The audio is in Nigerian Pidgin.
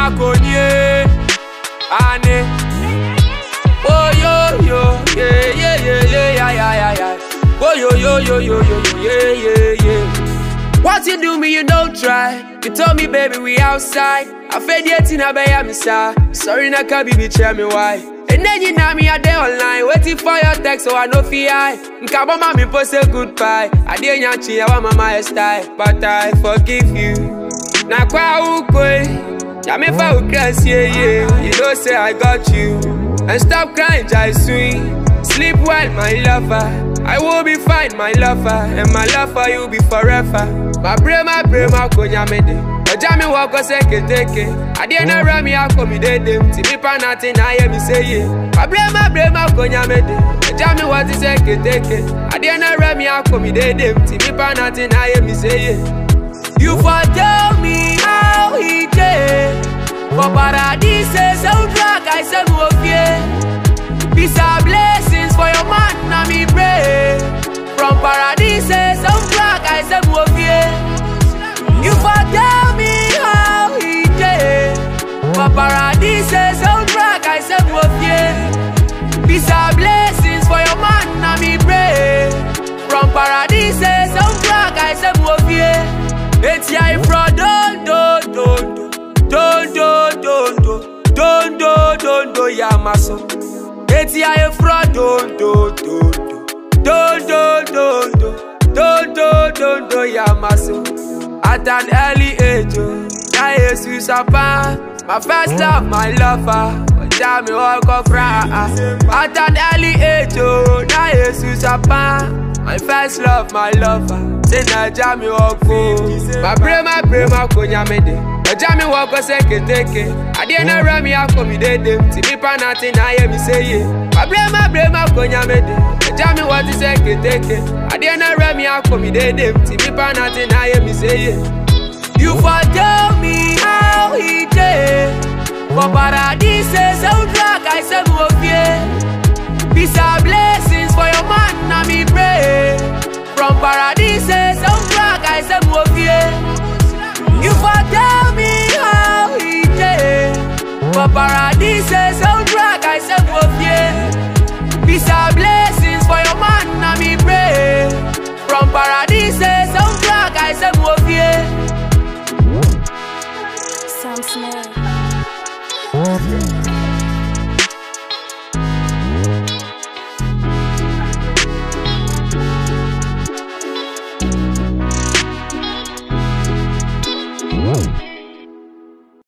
konye ane. Oh yo yo, yeah yeah yeah yeah yeah yeah yeah. Oh yo yo yo yo yo yo yeah yeah yeah. What you do me, you don't try. You told me, baby, we outside. I fed yet in a bay, I'm sorry, na kabi be tell me why. And then you know me a day online, waiting for your text, so I know fi I. Nkabo mami post a goodbye. I didn't yanchi, I want my style, but I forgive you. Na kwa ukwe, ya me fa ukras, yeah yeah. You know say I got you, and stop crying, jai sweet. Sleep well, my lover. I will be fine, my lover, and my love for you be forever. My brain, konya mede. Ojami wako seke teke. Adiena rami ako mi dedem. Tibi pa natin na ye mi seye. My brain, konya mede. Ojami wati seke teke. Adiena rami ako mi dedem. Tibi pa natin na ye mi seye. You for tell me how he did. For paradise, soundtrack I said okay. Peace and blessings for your man, na me pray. From paradise, soundtrack I said okay. You for tell me how he did. For paradise, soundtrack I said okay. Peace and blessings for your man, na me pray. From paradise, soundtrack I said okay. It's ya from don't ya maso. It's ya from don't ya maso. At an early age, I Jesus upon my first love, my lover. Tell me walk of at an early age, I Jesus upon my first love, my lover. Say na jami walk for my brain, konya mede. Jami walk o seke teke. Adiena rami ako mi dedem. Tibi pa natin na ye mi seye. My brain, konya mede. Jami wati seke teke. Adiena rami ako mi dedem. Tibi pa natin na ye mi seye. You for tell me how he did. For paradise, soundtrack I said okay. Peace and blessings for your man, na me pray. From paradise, soundtrack I said okay. You for tell me how he did. For paradise, soundtrack I said okay. Peace and blessings for your man, na me pray. From paradise, soundtrack I said okay. Sam Smith. Whoa.